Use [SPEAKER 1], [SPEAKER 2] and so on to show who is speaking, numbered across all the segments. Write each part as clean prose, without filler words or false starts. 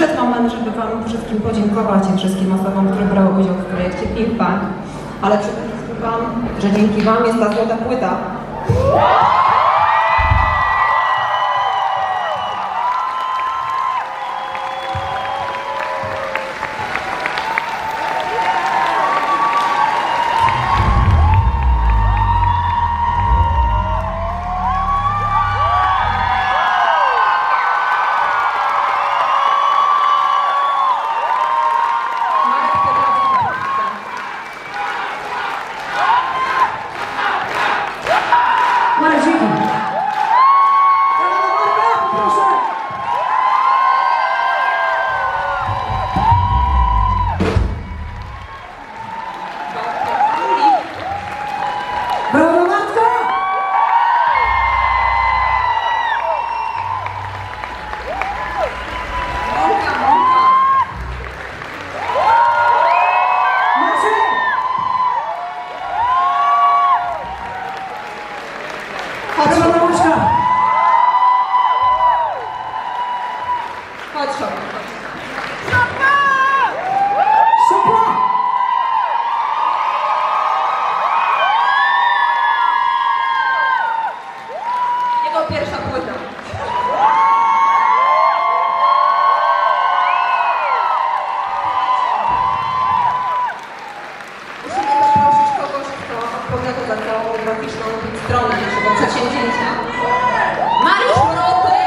[SPEAKER 1] przyszedł moment, żeby wam wszystkim podziękować i wszystkim osobom, które brały udział w projekcie Big Bang. Ale przede wszystkim wam, że dzięki wam jest ta złota płyta. Pierwsza płyta. Musimy zaprosić kogoś, kto odpowiada za całą graficzną stronę naszego przedsięwzięcia. Mariusz Mrotek!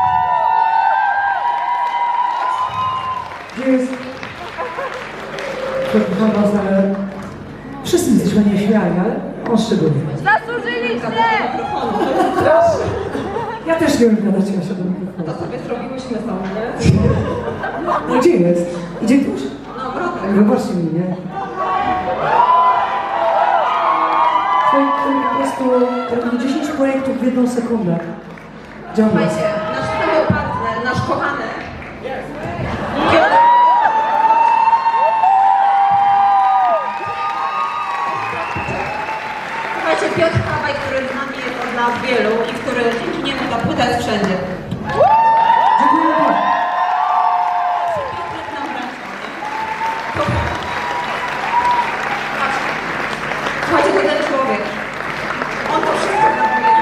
[SPEAKER 2] Gdzie jest? Przepraszam was, ale wszyscy jesteśmy nieśmiali, ale on szczególnie.
[SPEAKER 3] Zasłużyliście!
[SPEAKER 2] Ja też nie wiem, gadać się do mikrofonu.
[SPEAKER 1] To sobie zrobiłyśmy sam, nie?
[SPEAKER 2] No gdzie jest? Idzie tuż?
[SPEAKER 1] No, Mrotek.
[SPEAKER 2] Wybaczcie mi, nie? To po prostu robi 10 projektów w 1 sekundę. Działa.
[SPEAKER 1] Słuchajcie, nasz cały partner, nasz kochanek. Słuchajcie, Piotr Kawaj, który z nami jest od lat wielu i który dzięki niemu ta płyta jest wszędzie.
[SPEAKER 2] Dziękuję bardzo.
[SPEAKER 1] Piotrek nam wręcza, nie? Słuchajcie, to ten człowiek. On to wszystko zrobił.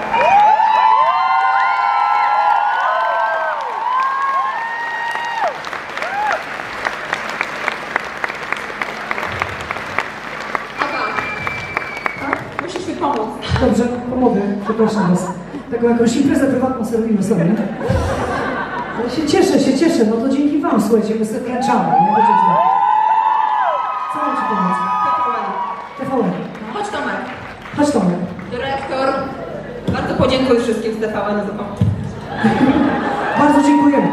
[SPEAKER 1] Musisz mi pomóc.
[SPEAKER 2] Dobrze, pomogę. Przepraszam was. Taką jakąś imprezę prywatną sobie robimy sobie. Ale się cieszę. No to dzięki wam, słuchajcie, my sobie kręczamy, nie? Wiecie co? Co mam ci pomóc? TVN.
[SPEAKER 1] Chodź Tomek.
[SPEAKER 2] Chodź Tomek.
[SPEAKER 1] Dyrektor. Bardzo podziękuję wszystkim z TVN za pomoc.
[SPEAKER 2] Bardzo dziękujemy.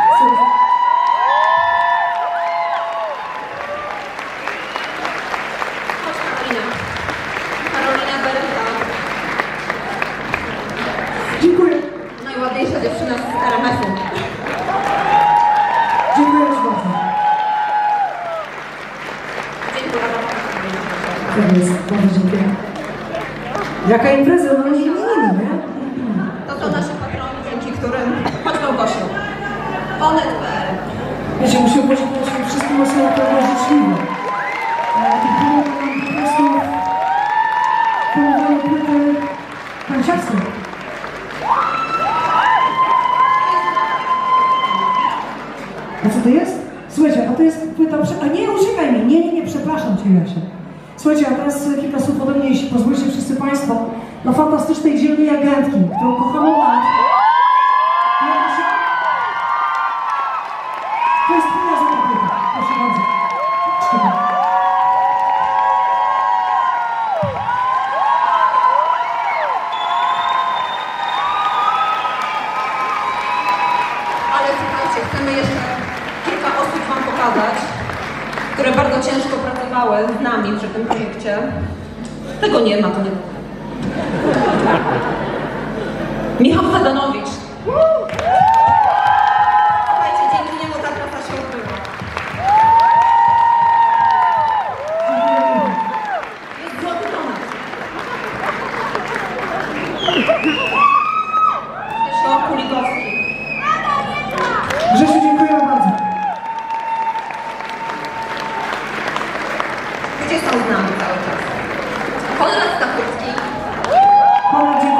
[SPEAKER 1] Chodź Karolina. Karolina Beretta.
[SPEAKER 2] Dziękuję.
[SPEAKER 1] Najładniejsza dziewczyna z RMF-u.
[SPEAKER 2] Dziękuję już bardzo.
[SPEAKER 1] Dziękuję bardzo.
[SPEAKER 2] Tak jest, bardzo dziękuję. Jaka impreza, no nie imieniny, nie?
[SPEAKER 1] To są nasi patroni, dzięki którym... Chodź Małgosiu. Onet.pl.
[SPEAKER 2] Wiecie, musimy podziękować wszystkim osobom, które były życzliwe. I pomogły nam po prostu pomogły płyty panciarskie. A co to jest? Słuchajcie, a to jest płyta... A nie, uciekaj mi! Nie, przepraszam cię, Jasie. Słuchajcie, a teraz kilka słów ode mnie, jeśli pozwolicie wszyscy państwo, dla fantastycznej dzielnej agentki, którą kocham od lat. To jest twoja zapyta. Proszę bardzo.
[SPEAKER 1] Ale słuchajcie, chcemy jeszcze kilka osób wam pokazać, które bardzo ciężko pracowały z nami przy tym projekcie. Tego nie ma, to nie. Michał Zadanowicz. Słuchajcie, dzięki niemu ta praca się odbywa. Jest złoty Tomek. Grzesio Kulikowski.
[SPEAKER 2] Grzesiu, dziękuję bardzo.
[SPEAKER 1] gdzie są z nami cały czas. Konrad Stachurski.
[SPEAKER 2] Konrad,